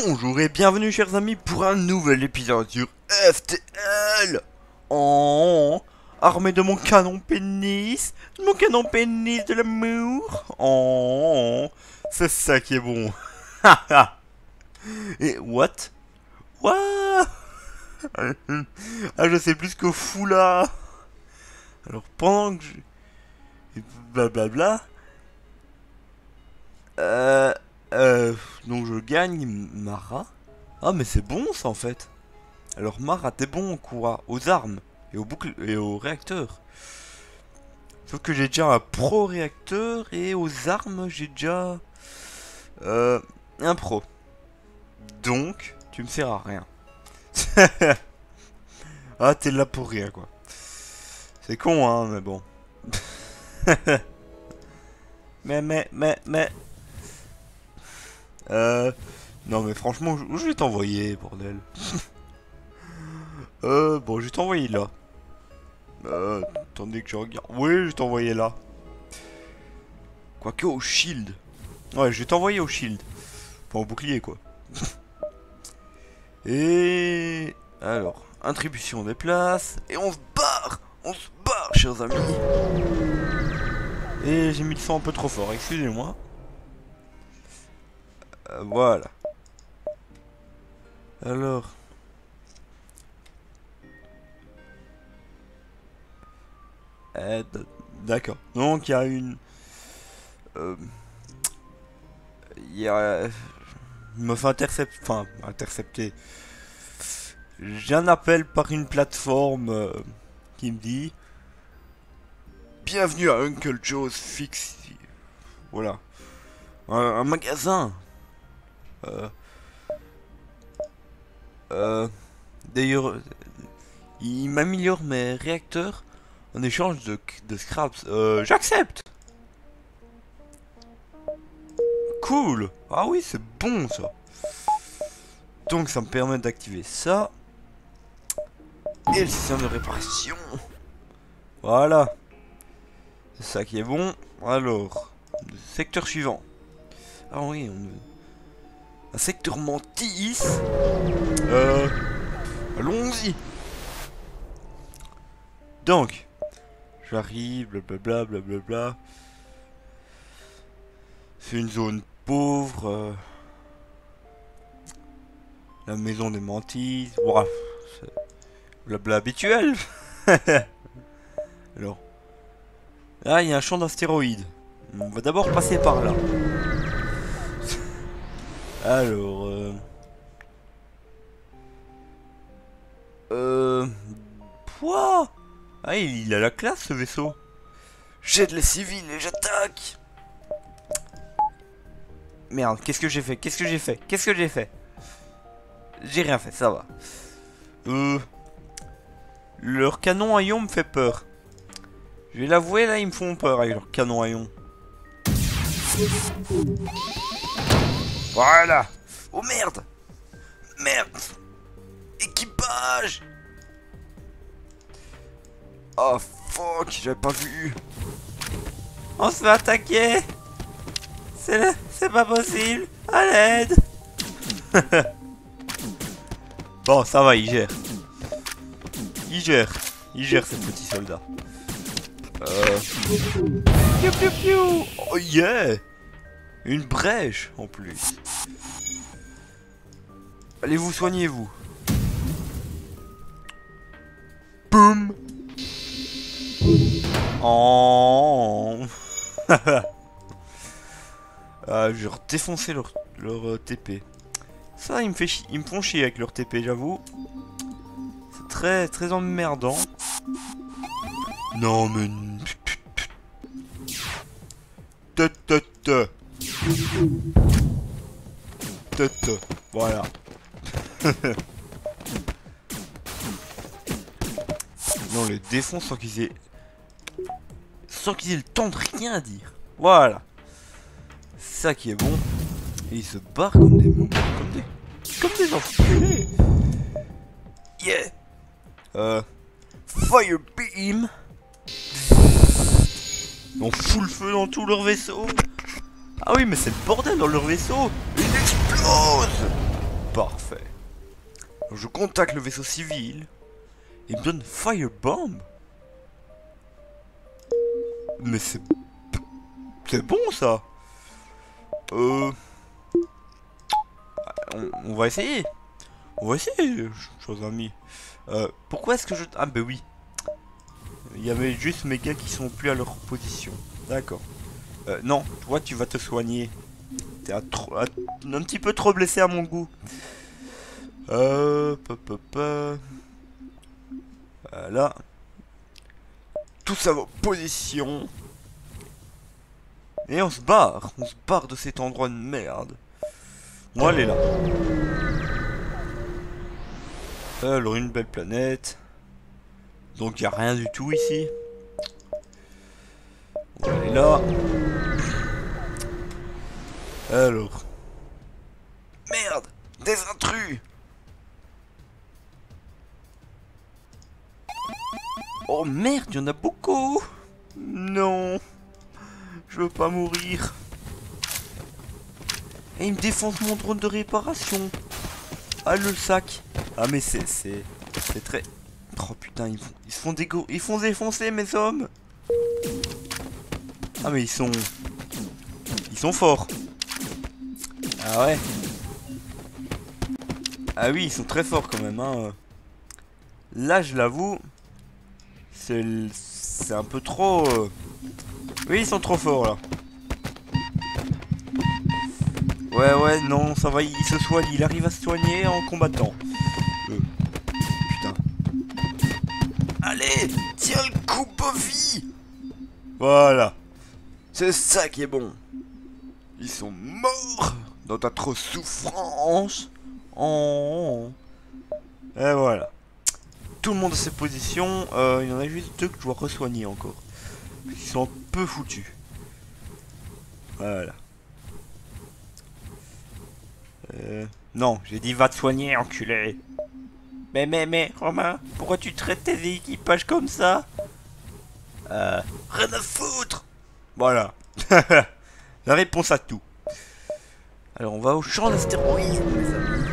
Bonjour et bienvenue chers amis pour un nouvel épisode sur FTL. Armé de mon canon pénis, de l'amour. C'est ça qui est bon. Et what? Ah, je sais plus ce que fou là. Alors pendant que je... blablabla. Donc je gagne Mara. Ah mais c'est bon ça en fait. Alors Mara t'es bon quoi, aux armes et aux boucles et aux réacteurs. Sauf que j'ai déjà un pro réacteur et aux armes j'ai déjà un pro. Donc tu me sers à rien. Ah t'es là pour rien quoi. C'est con hein mais bon. mais non mais franchement, je vais t'envoyer, bordel. Bon, je vais t'envoyer là. Attendez que je regarde. Oui, je vais t'envoyer là. Quoique au shield. Ouais, je vais t'envoyer au shield. Enfin, au bouclier, quoi. Et... alors, attribution des places. Et on se barre. On se barre, chers amis. Et j'ai mis le son un peu trop fort, excusez-moi. Voilà. Alors. D'accord. Donc il y a une... il y a... il me fait intercepter... Enfin, intercepter. J'ai un appel par une plateforme qui me dit... Bienvenue à Uncle Joe's Fix... Voilà. Un magasin. D'ailleurs, il m'améliore mes réacteurs en échange de scraps. J'accepte. Cool. Ah oui, c'est bon ça. Donc ça me permet d'activer ça. Et le système de réparation. Voilà. C'est ça qui est bon. Alors, secteur suivant. Ah oui, un secteur mantis. Allons-y. Donc, j'arrive, blablabla, blablabla. C'est une zone pauvre. La maison des mantis. Bref, c'est blabla habituel. Alors, là, il y a un champ d'astéroïdes. On va d'abord passer par là. Alors, quoi? Ah, il a la classe ce vaisseau. Jette les civils et j'attaque. Merde, qu'est-ce que j'ai fait? J'ai rien fait, ça va. Leur canon à ion me fait peur. Je vais l'avouer, là, ils me font peur avec leur canon à ion. Voilà. Oh merde. Merde. Équipage. Oh fuck, j'avais pas vu. On se fait attaquer. C'est pas possible. À l'aide. Bon, ça va, il gère. Il gère ces petits soldats. Piou piou piou. Oh yeah. Une brèche en plus. Allez vous soignez-vous. Boum. Oh. Je vais défoncer leur TP. Ça ils me font chier avec leur TP, j'avoue. C'est très emmerdant. Non mais... Voilà. Non, les défonce sans qu'ils aient le temps de rien dire. Voilà. Ça qui est bon. Et ils se barrent comme des enculés. Yeah. Fire beam. On fout le feu dans tout leur vaisseau. Ah oui, mais c'est le bordel dans leur vaisseau. Ils explosent. Parfait. Alors, je contacte le vaisseau civil. Il me donne Firebomb. Mais c'est bon ça. On va essayer. On va essayer, chers amis. Pourquoi est-ce que je... Ah bah oui. Il y avait juste mes gars qui sont plus à leur position. D'accord. Non, toi tu vas te soigner. T'es un petit peu trop blessé à mon goût. Voilà. Tous à vos positions. Et on se barre. On se barre de cet endroit de merde. On va aller là. Alors une belle planète. Donc il n'y a rien du tout ici. On va aller là. Alors. Merde! Des intrus! Oh merde, il y en a beaucoup! Non! Je veux pas mourir. Et il me défonce mon drone de réparation. Ah le sac. Ah mais c'est très... Oh putain, ils font défoncer mes hommes. Ah mais ils sont forts. Ah ouais. Ah oui, ils sont très forts quand même hein. Là je l'avoue, c'est un peu trop... Oui, ils sont trop forts là. Ouais, non, ça va, il se soigne, il arrive à se soigner en combattant. Putain. Allez, tiens le coup, Buffy. Voilà. C'est ça qui est bon. Ils sont morts dans ta trop souffrance. Oh. Et voilà. Tout le monde a ses positions. Il y en a juste deux que je dois re-soigner encore. Ils sont un peu foutus. Voilà. Non, j'ai dit va te soigner, enculé. Mais, Romain, pourquoi tu traites tes équipages comme ça? Rien à foutre. Voilà. La réponse à tout. Alors, on va au champ d'astéroïdes, mes amis.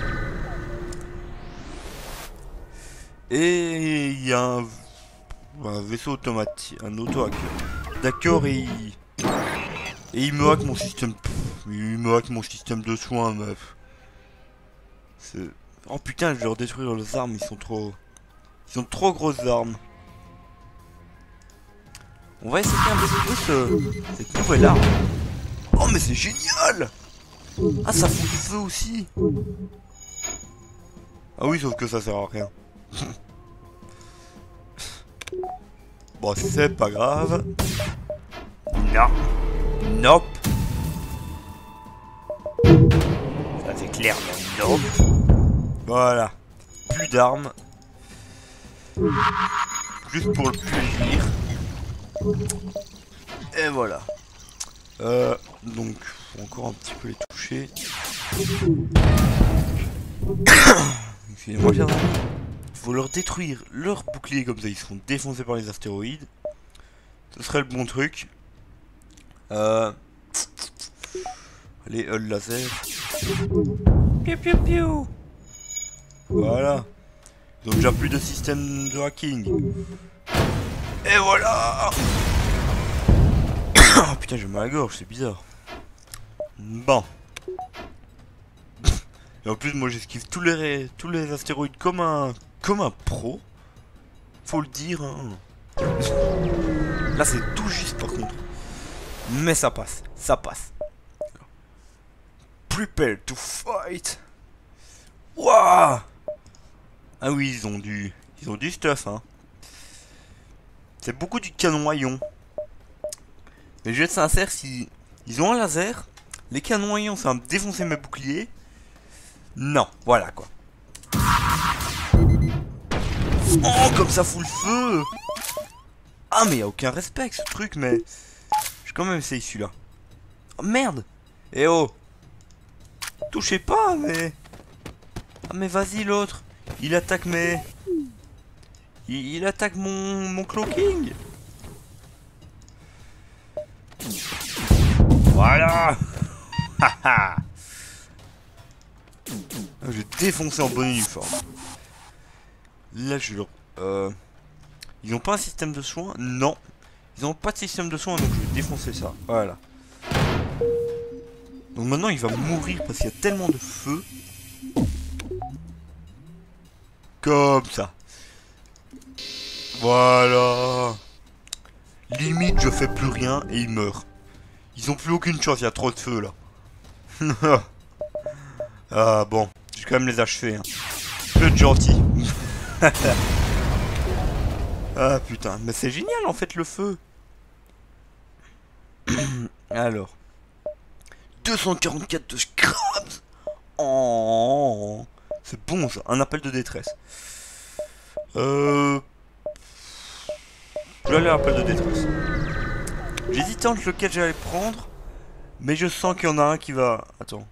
Et il y a un vaisseau automatique, un auto-hacker. D'accord, et il me hack mon système. Il me hack mon système de soins, meuf. Oh putain, je vais leur détruire leurs armes, ils sont trop grosses armes. On va essayer un petit peu cette nouvelle arme. Oh mais c'est génial. Ah ça fout du feu aussi. Ah oui, sauf que ça sert à rien. Bon, c'est pas grave. Non. Nope. Ça c'est clairement nope. Voilà. Plus d'armes. Juste pour le plaisir. Et voilà. Donc, faut encore un petit peu les toucher. Excusez-moi, chers amis. Faut leur détruire leur bouclier comme ça, ils seront défoncés par les astéroïdes. Ce serait le bon truc. Allez, laser. Piu piu piu. Voilà. Ils ont déjà plus de système de hacking. Et voilà. Oh putain, j'ai mal à la gorge, c'est bizarre. Bon. Et en plus, moi j'esquive tous les astéroïdes comme un pro. Faut le dire. Hein. Là, c'est tout juste par contre. Mais ça passe, ça passe. Prepare to fight. Waouh. Ah oui, ils ont du stuff, hein. C'est beaucoup du canon à ion. Mais je vais être sincère, si ils ont un laser, les canons à ion, ça va me défoncer mes boucliers. Non, voilà quoi. Oh, comme ça fout le feu. Ah, mais y a aucun respect ce truc, mais je vais quand même essayer celui-là. Oh merde. Eh oh. Touchez pas, mais... Ah mais vas-y l'autre. Il attaque mes... Il attaque mon cloaking. Voilà. Haha. Je vais défoncer en bon uniforme. Là, je leur... Ils ont pas un système de soins? Non. Ils ont pas de système de soins, donc je vais défoncer ça. Voilà. Donc maintenant, il va mourir parce qu'il y a tellement de feu. Comme ça. Voilà. Limite, je fais plus rien et ils meurent. Ils ont plus aucune chance, il y a trop de feu là. Ah bon, je vais quand même les achever. Hein. Je peux être gentil. Ah putain, mais c'est génial en fait le feu. Alors. 244 de scraps. Oh, c'est bon ça, un appel de détresse. Je vais aller à l'appel de détresse. J'hésitais entre lequel j'allais prendre, mais je sens qu'il y en a un qui va... Attends.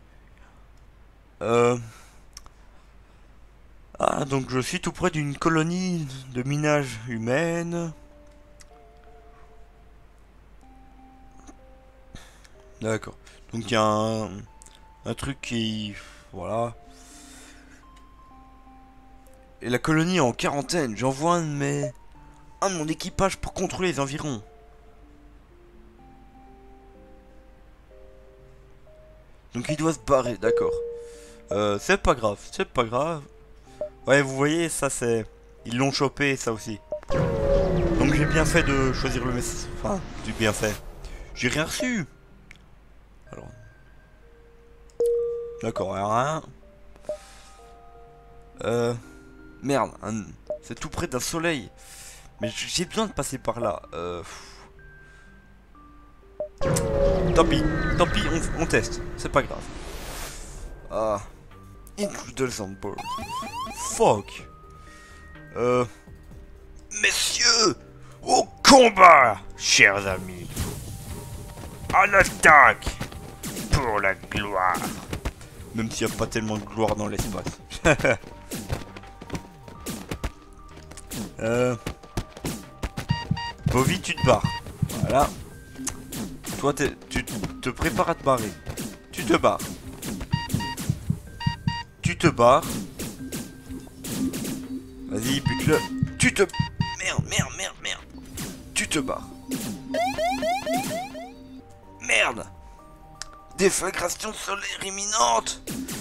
Ah, donc je suis tout près d'une colonie de minage humaine. D'accord. Donc il y a un truc qui... Voilà. Et la colonie est en quarantaine. J'envoie un de mon équipage pour contrôler les environs. Donc il doit se barrer, d'accord. C'est pas grave, c'est pas grave. Ouais, vous voyez, ça c'est... Ils l'ont chopé, ça aussi. Donc j'ai bien fait de choisir le message. Enfin, j'ai bien fait. J'ai rien reçu. Alors... D'accord, rien. Merde, c'est tout près d'un soleil. Mais j'ai besoin de passer par là. Tant pis, on teste. C'est pas grave. Ah. Intruders on board. Fuck. Messieurs, au combat, chers amis. À l'attaque pour la gloire. Même s'il n'y a pas tellement de gloire dans l'espace. Bovie, tu te barres. Voilà. Toi, tu te prépares à te barrer. Tu te barres. Tu te barres. Vas-y, bute-le. Tu te... Merde. Tu te barres. Merde. Déflagration solaire imminente.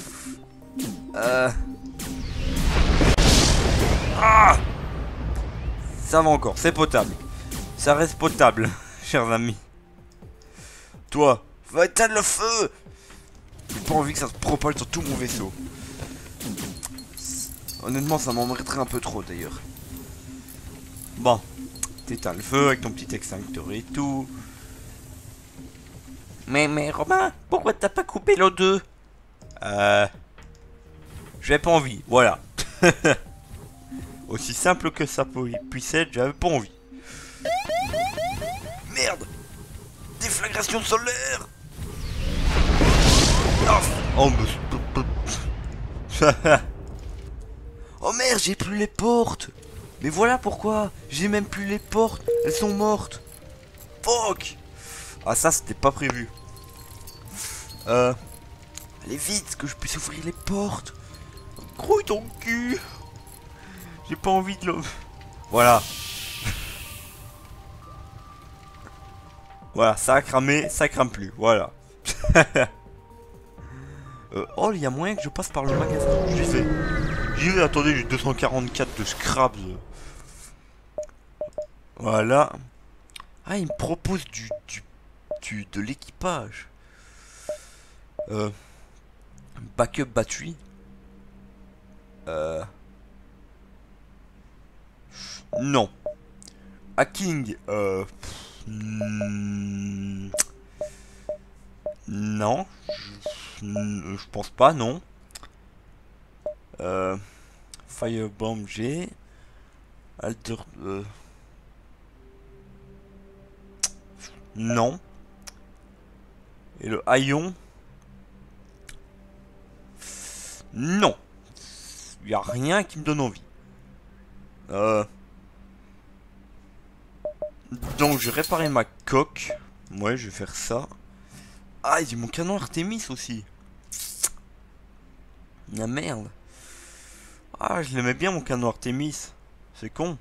Ah. Ça va encore, c'est potable. Ça reste potable, chers amis. Toi, va éteindre le feu. J'ai pas envie que ça se propage sur tout mon vaisseau. Honnêtement, ça m'embêterait un peu trop d'ailleurs. Bon, t'éteins le feu avec ton petit extincteur et tout. Mais Romain, pourquoi t'as pas coupé l'O2? J'avais pas envie, voilà. Aussi simple que ça puisse être, j'avais pas envie. Merde! Déflagration solaire! Oh, oh merde, j'ai plus les portes! Mais voilà pourquoi! J'ai même plus les portes! Elles sont mortes! Fuck! Ah, ça c'était pas prévu. Allez vite, que je puisse ouvrir les portes! Grouille ton cul! J'ai pas envie de le... Voilà. Voilà, ça a cramé, ça crame plus. Voilà. Oh, il y a moyen que je passe par le magasin. J'y vais, attendez, j'ai 244 de scraps. Voilà. Ah, il me propose de l'équipage. Backup battery. Non. Hacking. Non. Je pense pas, non. Firebomb G. Alter. Non. Et le haillon. Non. Il n'y a rien qui me donne envie. Donc je vais réparer ma coque. Ouais, je vais faire ça. Ah, j'ai mon canon Artemis aussi. Ah merde. Ah, je l'aimais bien mon canon Artemis. C'est con.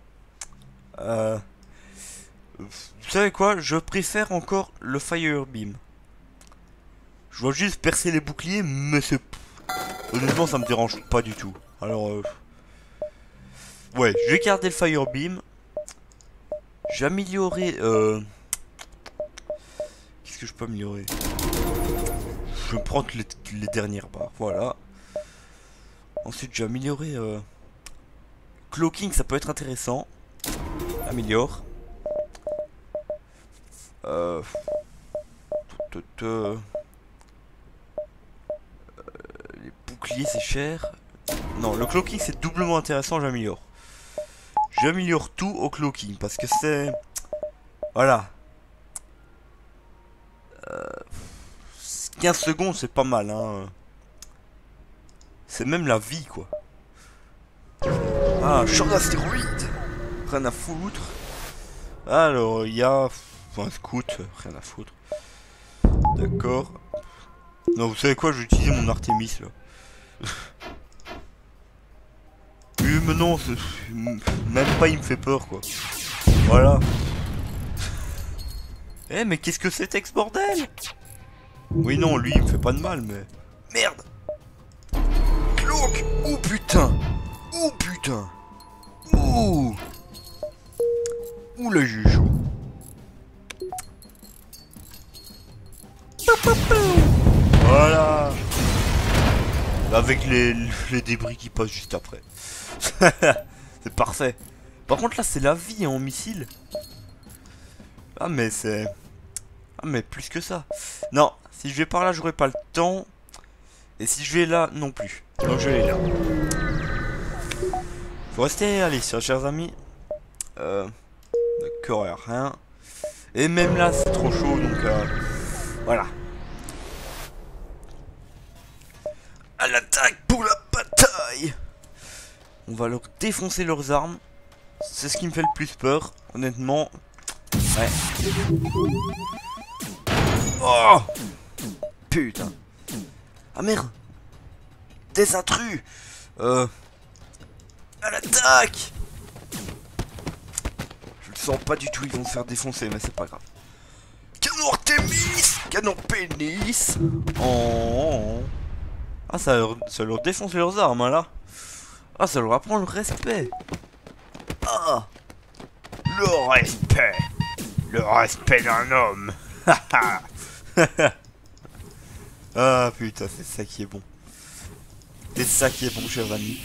Vous savez quoi? Je préfère encore le Firebeam. Je dois juste percer les boucliers, mais c'est... Honnêtement, ça me dérange pas du tout. Alors, ouais, je vais garder le Firebeam. J'ai amélioré... Qu'est-ce que je peux améliorer? Je vais prendre les dernières barres, voilà. Ensuite, j'ai amélioré... Cloaking, ça peut être intéressant. Améliore. Les boucliers, c'est cher. Non, le cloaking, c'est doublement intéressant, j'améliore. J'améliore tout au cloaking, parce que c'est... Voilà. 15 secondes, c'est pas mal, hein. C'est même la vie, quoi. Ah, champ d'astéroïdes. Rien à foutre. Alors, il y a... un scout, rien à foutre. D'accord. Non, vous savez quoi, je vais utiliser mon Artemis, là. Oui, mais non, même pas il me fait peur, quoi. Voilà. Eh, mais qu'est-ce que c'est, Tex, bordel? Oui, non, lui, il me fait pas de mal, mais... Merde. Cloak. Oh, putain. Oh, putain. Ouh. Ouh, là, j'ai chaud. Voilà. Avec les débris qui passent juste après. C'est parfait. Par contre, là, c'est la vie, hein, en missile. Ah, mais c'est... Ah, mais plus que ça. Non, si je vais par là, j'aurai pas le temps. Et si je vais là, non plus. Donc, je vais là. Faut rester, allez, chers amis. D'accord, y'a rien. Et même là, c'est trop chaud, donc... voilà. À l'attaque pour la bataille. On va leur défoncer leurs armes. C'est ce qui me fait le plus peur, honnêtement. Ouais. Oh putain. Ah merde. Des intrus. À l'attaque. Je le sens pas du tout, ils vont se faire défoncer, mais c'est pas grave. Canon Artemis. Canon pénis. Oh. Ah, ça leur défonce leurs armes, hein, là. Ah, ça leur apprend le respect. Ah, le respect. Le respect d'un homme. Ah, putain, c'est ça qui est bon. C'est ça qui est bon, chers amis.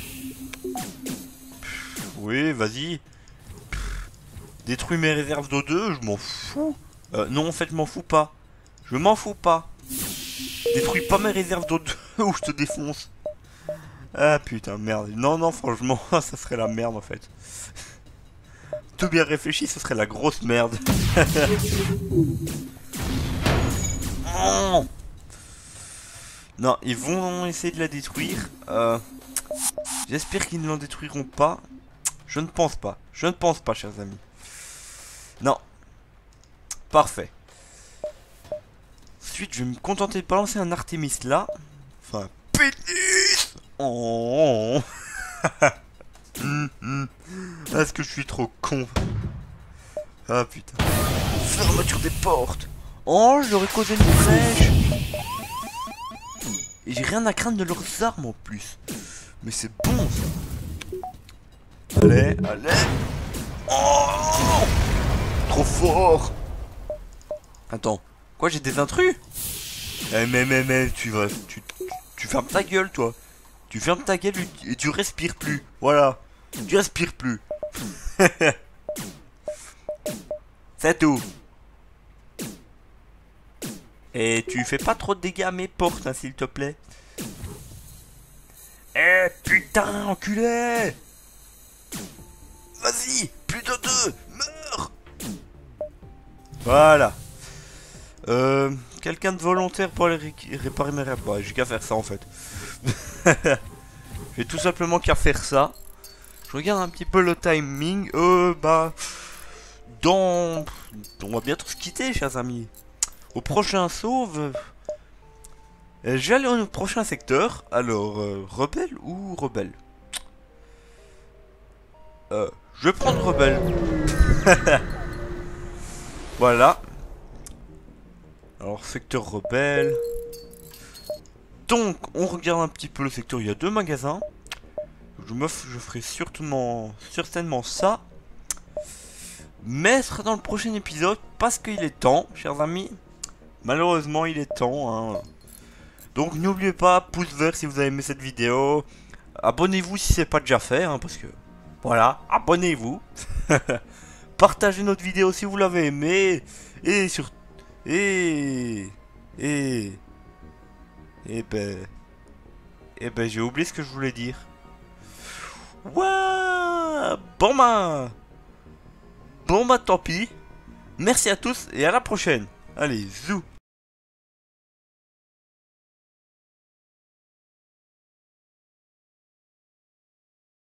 Oui, vas-y. Détruis mes réserves d'O2, je m'en fous. Non, en fait, je m'en fous pas. Je m'en fous pas. Détruis pas mes réserves d'O2 ou je te défonce. Ah putain, merde. Non, non, franchement, ça serait la merde en fait. Tout bien réfléchi, ce serait la grosse merde. Oh non, ils vont essayer de la détruire. J'espère qu'ils ne l'en détruiront pas. Je ne pense pas. Je ne pense pas, chers amis. Non. Parfait. Ensuite, je vais me contenter de balancer un Artemis là. Enfin, pénis. Oh. Est-ce que je suis trop con? Ah putain. Fermeture des portes. Oh, je leur ai causé une flèche. Et j'ai rien à craindre de leurs armes en plus. Mais c'est bon ça. Allez, allez. Oh, trop fort. Attends, quoi, j'ai des intrus? Eh mais tu fermes ta gueule toi. Tu fermes ta gueule et tu respires plus. Voilà. Tu respires plus. C'est tout. Et tu fais pas trop de dégâts à mes portes, hein, s'il te plaît. Eh putain, enculé. Vas-y, plus de deux. Meurs. Voilà. Quelqu'un de volontaire pour aller réparer mes rêves. Bah, j'ai qu'à faire ça en fait. J'ai tout simplement qu'à faire ça. Je regarde un petit peu le timing. Bah... On va bientôt se quitter, chers amis. Au prochain sauve... Je vais aller au prochain secteur. Alors, rebelle ou rebelle? Je vais prendre rebelle. Voilà. Alors, secteur rebelle. Donc, on regarde un petit peu le secteur. Il y a 2 magasins. Je ferai certainement ça. Mais ce sera dans le prochain épisode. Parce qu'il est temps, chers amis. Malheureusement, il est temps. Hein. Donc, n'oubliez pas, pouce vert si vous avez aimé cette vidéo. Abonnez-vous si c'est pas déjà fait. Hein, parce que, voilà, abonnez-vous. Partagez notre vidéo si vous l'avez aimé. Et sur... Et... Et... Et ben... Et ben j'ai oublié ce que je voulais dire. Ouais. Bon bah tant pis. Merci à tous et à la prochaine. Allez, zou.